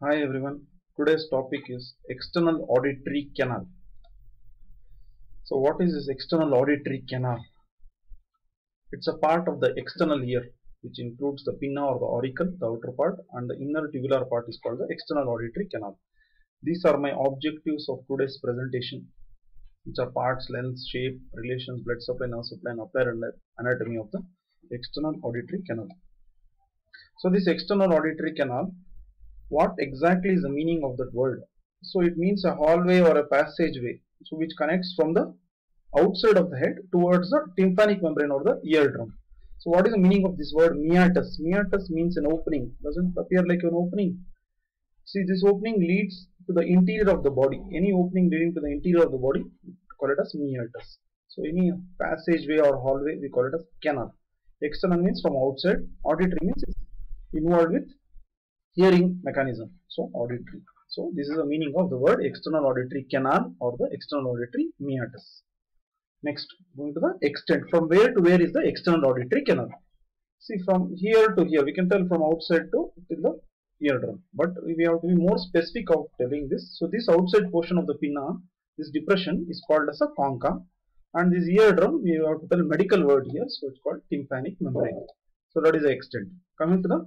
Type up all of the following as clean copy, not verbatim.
Hi everyone. Today's topic is external auditory canal. So what is this external auditory canal? It's a part of the external ear which includes the pinna or the auricle, the outer part, and the inner tubular part is called the external auditory canal. These are my objectives of today's presentation, which are parts, length, shape, relations, blood supply, nerve supply, and applied anatomy of the external auditory canal. So this external auditory canal, what exactly is the meaning of that word? So it means a hallway or a passageway, so which connects from the outside of the head towards the tympanic membrane or the eardrum. So what is the meaning of this word meatus? Meatus means an opening. Doesn't appear like an opening. See, this opening leads to the interior of the body. Any opening leading to the interior of the body, we call it as meatus. So any passageway or hallway, we call it as canal. External means from outside. Auditory means it's involved with hearing mechanism. So auditory. So this is the meaning of the word external auditory canal or the external auditory meatus. Next, going to the extent. From where to where is the external auditory canal? See, from here to here, we can tell from outside to the eardrum. But we have to be more specific of telling this. So this outside portion of the pinna, this depression is called as a concha. And this eardrum, we have to tell medical word here. So it's called tympanic membrane. So that is the extent. Coming to the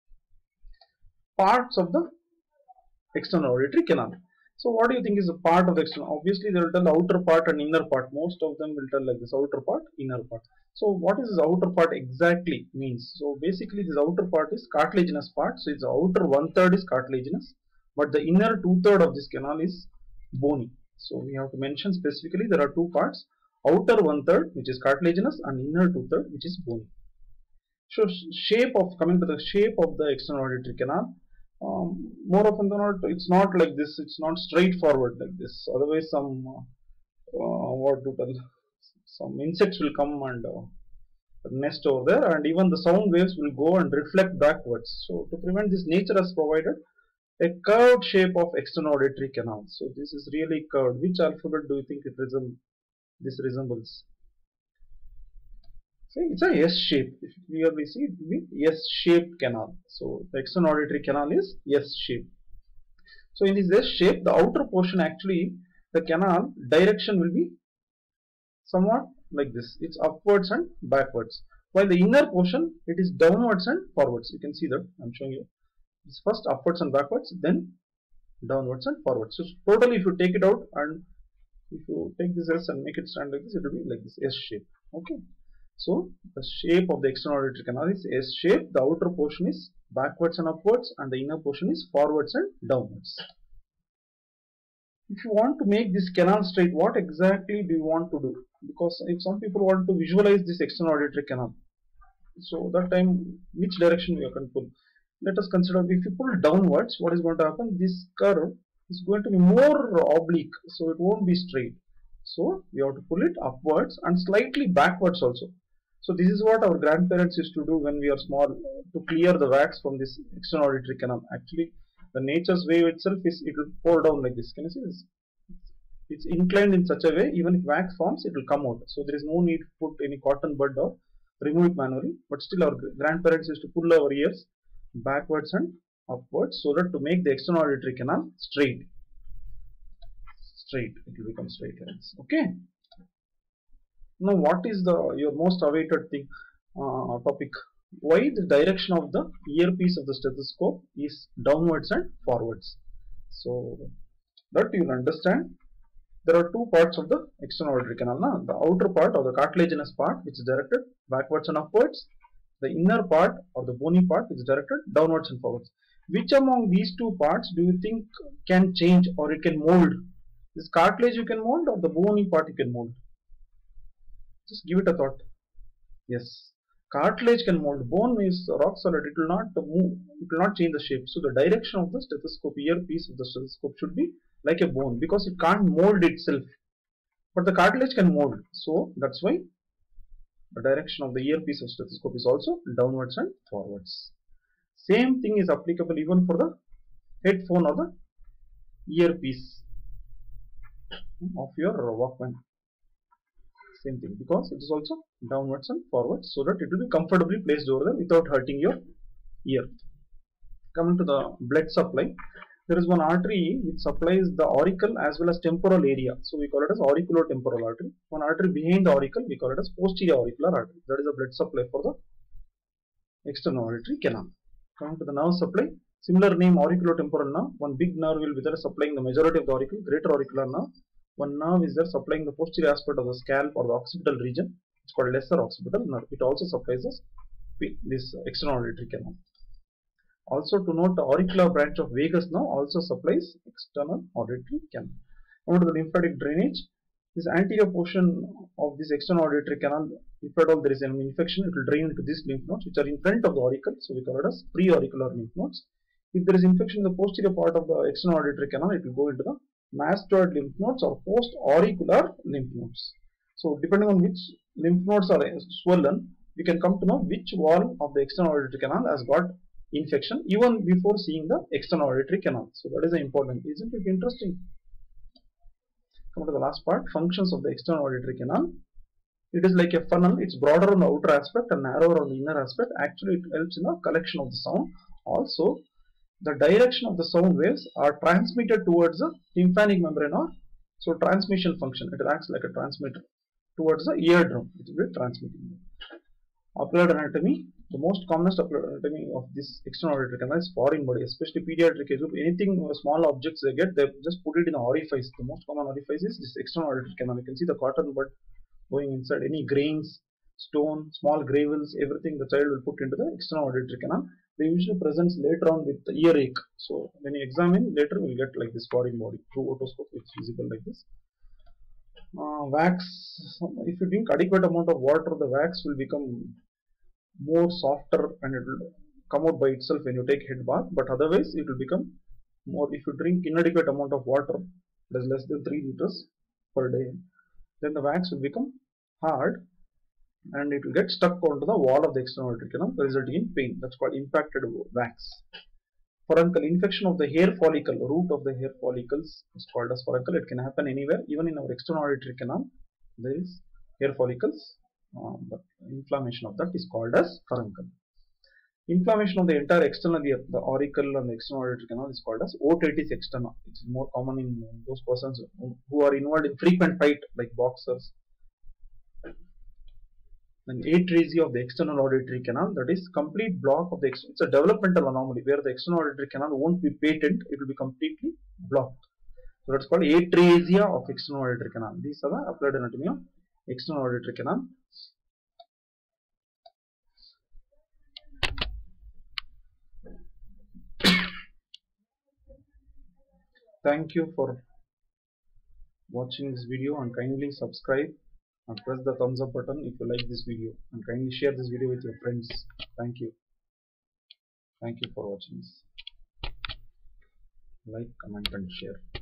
parts of the external auditory canal. So what do you think is a part of the external? Obviously they will tell the outer part and inner part. Most of them will tell like this: outer part, inner part. So what is this outer part exactly means? So basically this outer part is cartilaginous part. So its outer 1/3 is cartilaginous, but the inner 2/3 of this canal is bony. So we have to mention specifically there are two parts: outer 1/3 which is cartilaginous and inner 2/3 which is bony. So coming to the shape of the external auditory canal. More often than not, it's not like this. It's not straightforward like this. Otherwise, some insects will come and nest over there, and even the sound waves will go and reflect backwards. So to prevent this, nature has provided a curved shape of external auditory canal. So this is really curved. Which alphabet do you think this resembles? It's a S shape. If you clearly see, it will be S-shaped canal. So the external auditory canal is S-shaped. So in this S-shape, the outer portion actually, the canal direction will be somewhat like this. It's upwards and backwards. While the inner portion, it is downwards and forwards. You can see that I'm showing you. It's first upwards and backwards, then downwards and forwards. So totally, if you take it out and if you take this S and make it stand like this, it will be like this S-shape. Okay. So the shape of the external auditory canal is S shape. The outer portion is backwards and upwards, and the inner portion is forwards and downwards. If you want to make this canal straight, what exactly do you want to do? Because if some people want to visualize this external auditory canal, so that time which direction we can pull? Let us consider if you pull downwards, what is going to happen? This curve is going to be more oblique, so it won't be straight. So we have to pull it upwards and slightly backwards also. So this is what our grandparents used to do when we are small to clear the wax from this external auditory canal. Actually, the nature's way itself is it will pour down like this. Can you see this? It's inclined in such a way, even if wax forms, it will come out. So there is no need to put any cotton bud or remove it manually. But still, our grandparents used to pull our ears backwards and upwards so that to make the external auditory canal straight. It will become straight. Okay. Now, what is your most awaited topic? Why the direction of the earpiece of the stethoscope is downwards and forwards? So that you will understand. There are two parts of the external auditory canal. Now, the outer part or the cartilaginous part, which is directed backwards and upwards. The inner part or the bony part is directed downwards and forwards. Which among these two parts do you think can change or it can mold? This cartilage you can mold or the bony part you can mold? Just give it a thought. Yes, cartilage can mold. Bone is rock solid. It will not move. It will not change the shape. So the direction of the stethoscope, earpiece of the stethoscope should be like a bone because it can't mold itself. But the cartilage can mold. So that's why the direction of the earpiece of stethoscope is also downwards and forwards. Same thing is applicable even for the headphone or the earpiece of your Walkman. Same thing, because it is also downwards and forwards so that it will be comfortably placed over there without hurting your ear. Coming to the blood supply. There is one artery which supplies the auricle as well as temporal area. So we call it as auriculotemporal artery. One artery behind the auricle, we call it as posterior auricular artery. That is the blood supply for the external auditory canal. Coming to the nerve supply, similar name auriculotemporal nerve. One big nerve will be there supplying the majority of the auricle, greater auricular nerve. One nerve is there supplying the posterior aspect of the scalp or the occipital region. It's called lesser occipital nerve. It also supplies us this external auditory canal. Also to note, the auricular branch of vagus nerve also supplies external auditory canal. Coming to the lymphatic drainage, this anterior portion of this external auditory canal, if at all there is an infection, it will drain into these lymph nodes which are in front of the auricle, so we call it as pre-auricular lymph nodes. If there is infection in the posterior part of the external auditory canal, it will go into the mastoid lymph nodes or post-auricular lymph nodes. So depending on which lymph nodes are swollen, we can come to know which wall of the external auditory canal has got infection even before seeing the external auditory canal. So that is important. Isn't it interesting? Come to the last part, functions of the external auditory canal. It is like a funnel. It's broader on the outer aspect and narrower on the inner aspect. Actually, it helps in the collection of the sound. Also, the direction of the sound waves are transmitted towards the tympanic membrane, or so transmission function. It acts like a transmitter towards the eardrum. It will be transmitting. Applied anatomy. The most commonest applied anatomy of this external auditory canal is foreign body, especially pediatric age group. Anything small objects they get, they just put it in the orifice. The most common orifice is this external auditory canal. You can see the cotton bud going inside. Any grains, stone, small gravels, everything the child will put into the external auditory canal. They usually presents later on with the earache. So when you examine later, we will get like this foreign body through otoscope. It's visible like this. Wax. If you drink adequate amount of water, the wax will become more softer and it will come out by itself when you take head bath. But otherwise, it will become more if you drink inadequate amount of water, that is less than 3 liters per day. Then the wax will become hard and it will get stuck onto the wall of the external auditory canal, resulting in pain. That's called impacted wax. Furuncle, infection of the hair follicle, root of the hair follicles is called as furuncle. It can happen anywhere, even in our external auditory canal. There is hair follicles, but inflammation of that is called as furuncle. Inflammation of the entire external ear, the auricle and the external auditory canal is called as otitis externa. It's more common in those persons who are involved in frequent fight, like boxers. Then atresia of the external auditory canal, that is complete block of the external. It's a developmental anomaly where the external auditory canal won't be patent, it will be completely blocked. So that's called atresia of external auditory canal. These are the applied anatomy of external auditory canal. Thank you for watching this video and kindly subscribe and press the thumbs up button if you like this video, and kindly share this video with your friends. Thank you. Thank you for watching this. Like, comment and share.